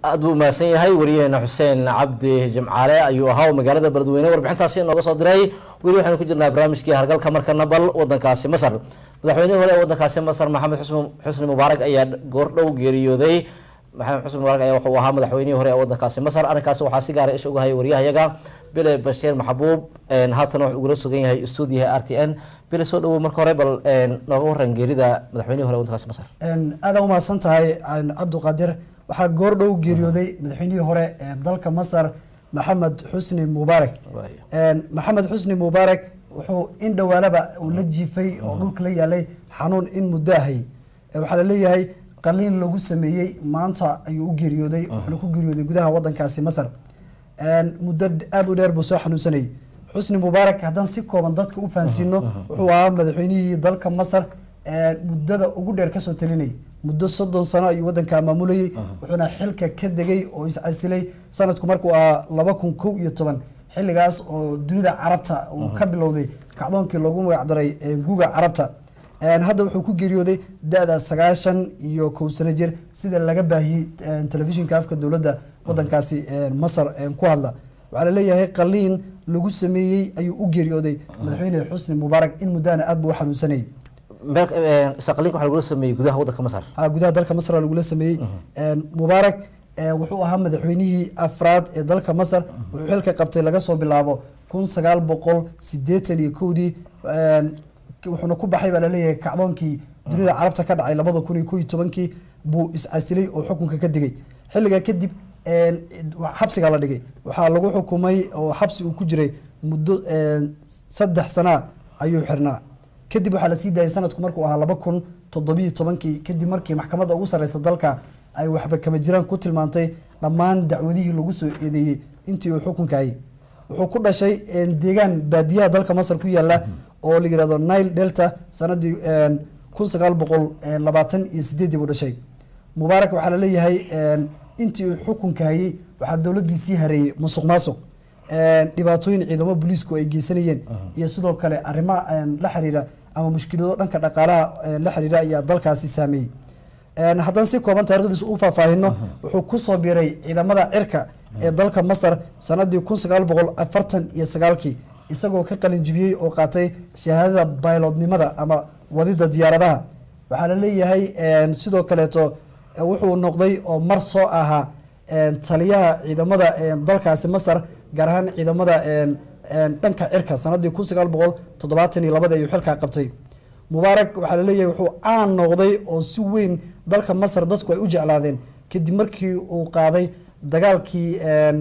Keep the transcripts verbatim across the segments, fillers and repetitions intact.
أدو ما سين هاي ورينا حسين عبد جمعالة أيها ومقالة بردوينة وربحنا تاسين نقص دري ويروح نكون جرنا برامج كي هرجل كمر كنبل وضن كاسي مصر مدحوينه ولا وضن كاسي مصر محمد حسن حسن مبارك أياد قرلو جريو ذي محمد حسن مبارك أيها وها مدحوينه ولا وضن كاسي مصر أنا كاسي وحاسي قارئ إيش وجهي وريها يجا بلا بشير محبوب إن هاتنا وجلسوا جين هاي استوديو آر تي إن بلا سؤال ومركوربل إن نروح رنجري ده مدحوينه ولا وضن كاسي مصر إن هذا وما صنتها عن عبد القادر waxaa goordhow geeriyooday madaxweynihii hore ee dalka Masar Maxamed Xusni Mubaarak een Maxamed Xusni Mubaarak wuxuu in dhawaalaba uu la jiifay oo dhulka la yaalay xanuun in muddo ahay waxa la leeyahay qaliin lagu sameeyay maanta ayuu u geeriyooday wuxuu ku geeriyooday gudaha wadankaasi Masar een muddo aad u dheer buu soo xanuunsanay Xusni Mubaarak hadan si kooban dadka u fahansiino wuxuu ahaa madaxweynihii dalka Masar ee muddada ugu dheer ka soo talinay muddo soddon sano ayuu wadanka maamulayay wuxuuna xilka ka degay oo is casilay sanadku markuu ah laba kun kow iyo toban xilligaas oo dunida carabta uu ka bilowday kacdoonkii lagu magac daray guuga carabta een hadda wuxuu ku geeriyooday da'da sagaashan iyo kow sano jir sida laga baahiyay telefishinka afka dawladda wadankaasi Masar ku hadla waxa la leeyahay qaliin lagu sameeyay ayuu u geeriyooday madaxweyne Xusni Mubaarak in muddana aad buu xanuunsanay ملك ساقلينك وحنا نقول سمي جودها وضع كمصر. آه جودها دلك مصر نقول سمي مبارك وحو أهم مدحوينيه أفراد دلك مصر وحلك قبتي لقصه باللعبة كون سجال بقول سديتني كودي وحنا كوب حيب على ليه كعضانكي دنيا عربتها كذا على بعض كوني كوي تبانكي بو إسعسلي وحكم ككدجي حلقة كدب حبس على دقي وحلقوا حكومي وحبس وكجري مدة صدح سنة أيو حرنا kadib waxa la sii daayay sanadku markuu ahaa laba kun toddoba iyo toban kadib markii maxkamadda ugu sareysa dalka ay waxba kama jiraan ku tilmaantay dhammaan dacwadihii lagu soo eedeeyay intii uu xukunka hayay wuxuu ku dhashay deegaan baadiyaha dalka Masar ku yaala oo la yiraahdo Nile Delta sanadii kun sagaal boqol labaatan iyo sideed buu dhashay Mubaarak waxa la leeyahay intii uu xukunka hayay waxa dawladdiisii hareeyay musuqmaasuq dhibaatooyin ciidamada booliisku ay geysanayeen iyo sidoo kale arrimo la xiriira ama mushkilado dhanka dhaqaalaha la xiriira ayaa dalkaasi saameeyay een hadan si kooban taariikhdiisa u faahfaahino wuxuu ku soo biiray ciidamada cirka ee dalka Masar sanadii kun sagaal boqol afartan iyo sagaal kii isagoo ka qalin jibiyay oo qaatay shahaadada pilotnimada ama wadida diyaaradaha waxa la leeyahay een sidoo kale to wuxuu noqday oo mar soo ahaa een taliyaha ciidamada dalkaasi Masar gaar ahaan ciidamada een dhanka cirka sanadii kun sagaal boqol toddobaatan iyo laba ayuu xilka qabtay Mubaarak waxa la leeyahay wuxuu aan noqday oo si weyn dalka Masar dadku ay u jeclaadeen kadib markii uu qaaday dagaalkii een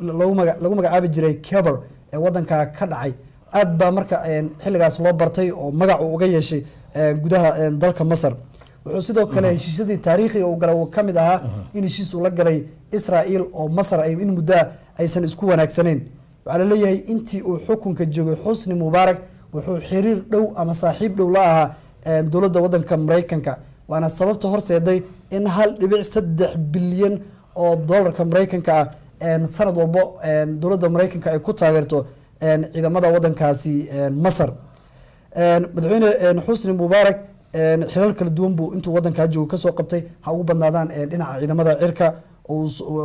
lagu magacaabi jiray Khyber ee wadanka ka dhacay aad ba marka een xilligaas loo bartay oo magac uu uga yeeshay gudaha dalka Masar wuxuu sidoo kale heshiisyadii taariikhiga uu galay kamid ahaa in heshiis uu la galay Israa'iil oo Masar ay in muddo aysan isku wanaagsaneen waxa la leeyahay intii uu xukunka joogay Xusni Mubaarak wuxuu xiriir dhow ama saaxiib dhow la ahaa dawladda wadanka Mareykanka waana sababta horseeday in hal dhibic saddex bilyan oo dollarka Mareykanka ah sanad walba dawladda Mareykanka ay ku taageerto ciidamada wadankaasi Masar madaxweyne Xusni Mubaarak xilal kala duwan buu intuu wadanka joogo ka soo qabtay ha ugu badnaadaan dhinaca ciidamada cirka oo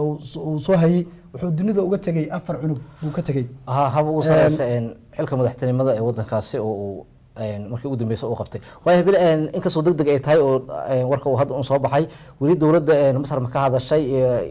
soo hayay wuxuu dunida uga tagay afar cunug buu ka tagay ha haba uu saaraysan xilka madaxtinimada ee wadankaasi oo markii ugu dambeysay uu qabtay way bil in ka soo degdeg ay tahay oo warka uu hadda soo baxay wali dawladda Masar ma ka hadashay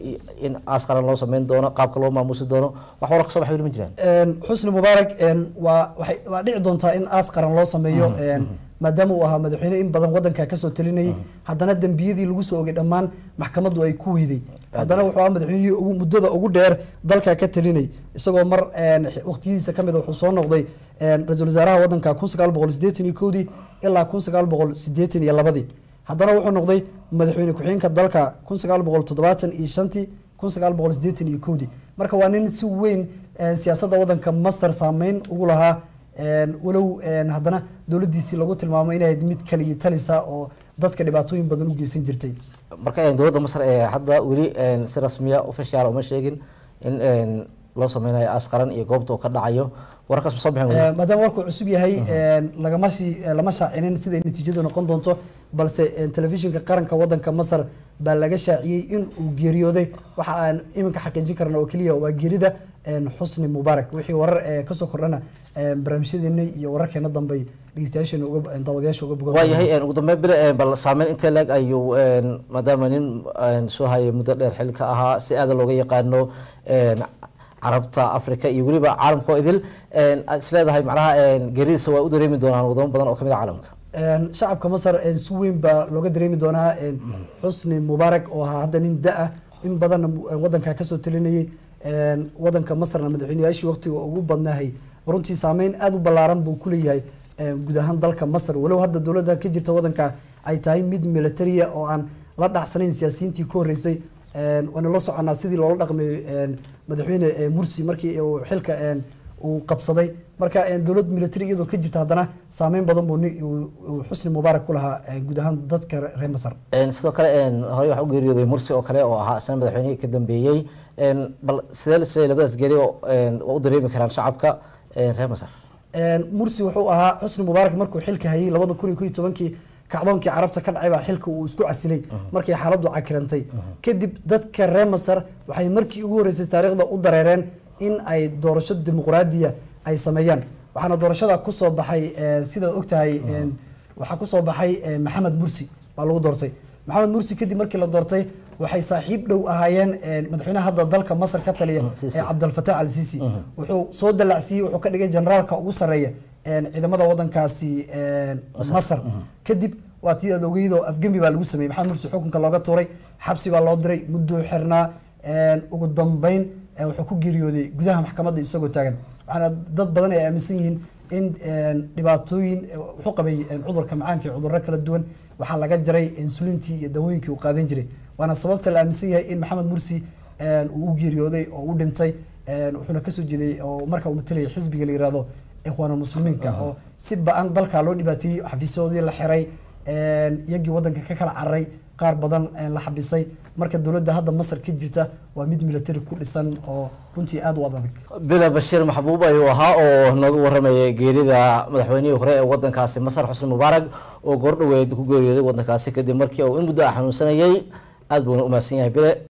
in askaran loo sameyn doono qaabka loo maamusi doono wax warka soo baxay ma jiraan Xusni Mubaarak waa waa dhici doontaa in askaran loo sameeyo maadaama uu ahaa madaxweyne in badan wadanka ka soo talinayay haddana dambiyadii lagu soo ogay dhammaan maxkamaddu ay ku weyday haddana wuxuu ahaa madaxweynihii ugu muddada ugu dheer dalka ka talinay isagoo mar waqtigiisa kamid wuxuu soo noqday ra'iisul wasaaraha wadanka kun sagaal boqol siddeetan iyo kow ilaa kun sagaal boqol siddeetan iyo laba haddana wuxuu noqday madaxweyne ku-xigeenka dalka kun sagaal boqol toddobaatan iyo shan kun sagaal boqol siddeetan iyo kow marka waa nin si weyn siyaasadda wadanka Masar saameyn ugu lahaa walow haddana dawladdiisii lagu tilmaamay inay mid kaliya talisa oo dadka dhibaatooyin badan u geysan jirtay marka dawladda Masar ee hadda wali si rasmi ah official uma sheegin in loo sameynayo askaran iyo goobta uu ka dhacayo wararkaas soo bixin maadaama warku cusub yahay lagama si lama shaacinin sida natiijadu noqon doonto balse telefishinka qaranka wadanka Masar baa laga shaaciyay in uu geeriyooday waxa aan iminka xaqiijin karna oo kaliya waa geerida Xusni Mubaarak wixii warar ka soo kordhana barnaamijyadeena iyo wararkeena dambe dhageystayaasheena uga daawadayaasha uga bogan waa yahay ugu dambeyn bil bal saameyn inta lag ayuu maadaama nin soo hayay muddo dheer xilka ahaa si aad looga yaqaano carabta Afrika iyo waliba caalamka idil isleedahay macnaha geeridiisa waa u dareemi doonaan wadamo badan oo kamid ah caalamka shacabka Masar si weyn baa looga dareemi doonaa Xusni Mubaarak oo hadda nin daa in badan wadanka ka soo talinayay wadanka Masarna madaxweynayaashii waqtiga ugu badnaahay runtii saameyn aad u ballaaran buu ku leeyahay guud ahaan dalka Masar walow hadda dawladda ka jirta wadanka ay tahay mid military oo aan la dhacsanayn siyaasiyiintii ku horeysay wana la soconaa sidii loola dhaqmay madaxweyne Mursi markii uu xilka uu qabsaday marka dawlad military iyadoo ka jirta hadana saameyn badan buu Xusni Mubaarak ku lahaa guud ahaan dadka reer Masar sidoo kale hore waxa uu geeriyooday Mursi oo kale oo ahaa san madaxweyne ka dambeeyay bal sidee sidee labadaas geeri oo u dareemi karaan shacabka reer Masar Mursi wuxuu ahaa Xusni Mubaarak markuu xilka hayay labada kun iyo tobankii kacdoonkii carabta ka dhacay baa xilka uu isku casilay markii xaaladdu cakirantay kadib dadka reer Masar waxay markii ugu horeysay taariikhda u dareereen in ay doorasho dimuqraadiya ay sameeyaan waxaana doorashada ku soo baxay sida ogtahay waxa ku soo baxay Maxamed Mursi baa lagu doortay Maxamed Mursi kadib markii la doortay waxay saaxiib dhow ahaayeen madaxweynaha hadda dalka Masar ka taliya Abdel Fattah al-Sisi wuxuu soo dalacsiyay wuxuu ka dhigay generaalka ugu sareeya ciidamada wadankaasi Masar kadib waa tii adoogaydo afgambi baa lagu sameeyay Maxamed Mursi xukunka looga tuuray xabsi baa loo diray muddo xirnaa ugu dambeyn wuxuu ku geeriyooday gudaha maxkamadda isagoo taagan waxaana dad badan ay aaminsan yihiin in dhibaatooyin wuxuu qabay cudurka macaanka iyo cudurro kala duwan waxaa laga jaray insulintii iyo dawooyinkii uu qaadan jiray waana sababta la aaminsan yahay in Maxamed Mursi uu u geeriyooday oo u dhintay wuxuuna ka soo jeeday oo marka uu matalay xisbiga la yiraahdo ikhwaanul muslimiinka oo si ba'an dalka loo dhibaateeyay xafiisoodii la xiray iyagii wadanka ka kala cararay qaar badan la xabisay marka dawladda hadda Masar ka jirta waa mid military ku dhisan oo runtii aad u adag bila Bashir Maxbuub ayuu ahaa oo nooga waramayay geerida madaxweynihii hore ee wadankaasi Masar Xusni Mubaarak oo goor dhaweyd ku geeriyooday wadankaasi kadib markii uu in muddo xanuunsanayay aad buu u maasan yahay bila